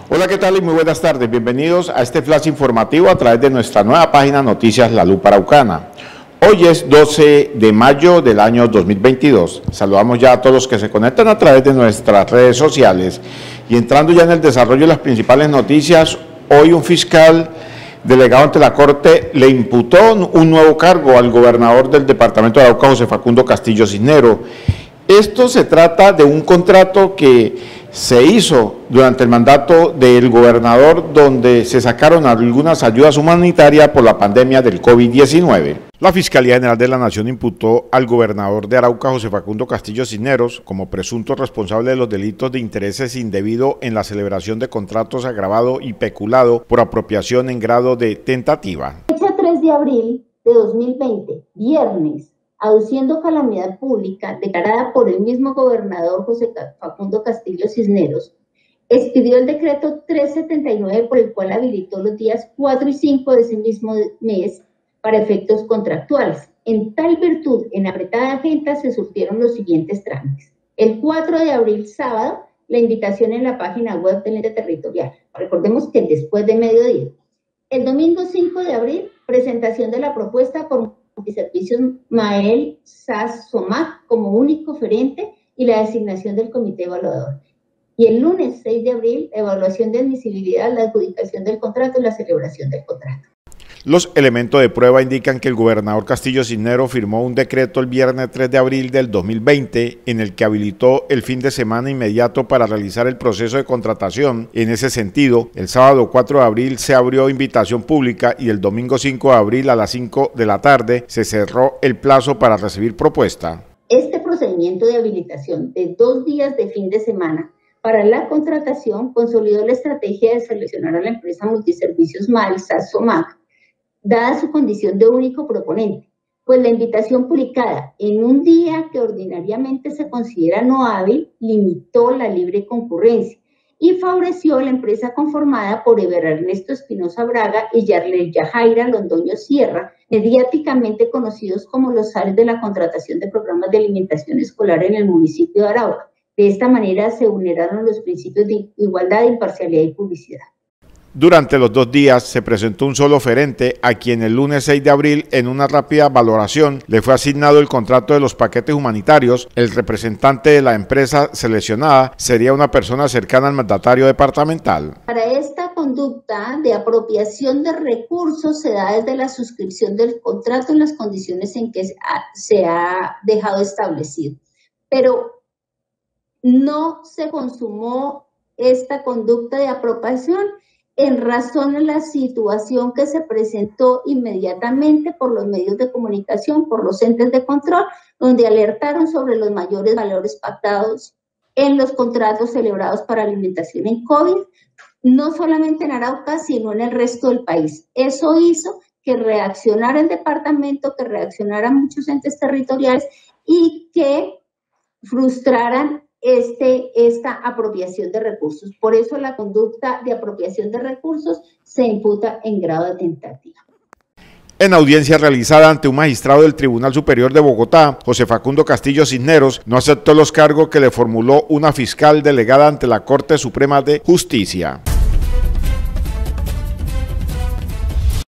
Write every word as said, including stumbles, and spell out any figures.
Hola, ¿qué tal? Y muy buenas tardes. Bienvenidos a este flash informativo a través de nuestra nueva página Noticias La Lupa Araucana. Hoy es doce de mayo del año dos mil veintidós. Saludamos ya a todos los que se conectan a través de nuestras redes sociales. Y entrando ya en el desarrollo de las principales noticias, hoy un fiscal delegado ante la Corte le imputó un nuevo cargo al gobernador del departamento de Arauca, José Facundo Castillo Cisneros. Esto se trata de un contrato que se hizo durante el mandato del gobernador, donde se sacaron algunas ayudas humanitarias por la pandemia del COVID diecinueve. La Fiscalía General de la Nación imputó al gobernador de Arauca, José Facundo Castillo Cisneros, como presunto responsable de los delitos de intereses indebido en la celebración de contratos agravado y peculado por apropiación en grado de tentativa. Fecha tres de abril de dos mil veinte, viernes, aduciendo calamidad pública declarada por el mismo gobernador José Facundo Castillo Cisneros, expidió el decreto trescientos setenta y nueve por el cual habilitó los días cuatro y cinco de ese mismo mes para efectos contractuales. En tal virtud, en apretada agenda se surtieron los siguientes trámites. El cuatro de abril, sábado, la invitación en la página web del ente territorial. Recordemos que después de mediodía. El domingo cinco de abril, presentación de la propuesta por Multiservicios Mael S A S Somac como único oferente y la designación del comité evaluador. Y el lunes seis de abril, evaluación de admisibilidad, la adjudicación del contrato y la celebración del contrato. Los elementos de prueba indican que el gobernador Castillo Cisneros firmó un decreto el viernes tres de abril del dos mil veinte en el que habilitó el fin de semana inmediato para realizar el proceso de contratación. En ese sentido, el sábado cuatro de abril se abrió invitación pública y el domingo cinco de abril a las cinco de la tarde se cerró el plazo para recibir propuesta. Este procedimiento de habilitación de dos días de fin de semana para la contratación consolidó la estrategia de seleccionar a la empresa Multiservicios Mael S A S Somac, dada su condición de único proponente, pues la invitación publicada en un día que ordinariamente se considera no hábil limitó la libre concurrencia y favoreció a la empresa conformada por Eber Ernesto Espinosa Braga y Yarley Yajaira Londoño Sierra, mediáticamente conocidos como los zares de la contratación de programas de alimentación escolar en el municipio de Arauca. De esta manera se vulneraron los principios de igualdad, imparcialidad y publicidad. Durante los dos días se presentó un solo oferente a quien el lunes seis de abril, en una rápida valoración, le fue asignado el contrato de los paquetes humanitarios. El representante de la empresa seleccionada sería una persona cercana al mandatario departamental. Para esta conducta de apropiación de recursos se da desde la suscripción del contrato en las condiciones en que se ha dejado establecido. Pero no se consumó esta conducta de apropiación en razón de la situación que se presentó inmediatamente por los medios de comunicación, por los entes de control, donde alertaron sobre los mayores valores pactados en los contratos celebrados para alimentación en COVID, no solamente en Arauca, sino en el resto del país. Eso hizo que reaccionara el departamento, que reaccionaran muchos entes territoriales y que frustraran Este, esta apropiación de recursos. Por eso la conducta de apropiación de recursos se imputa en grado de tentativa. En audiencia realizada ante un magistrado del Tribunal Superior de Bogotá, José Facundo Castillo Cisneros no aceptó los cargos que le formuló una fiscal delegada ante la Corte Suprema de Justicia.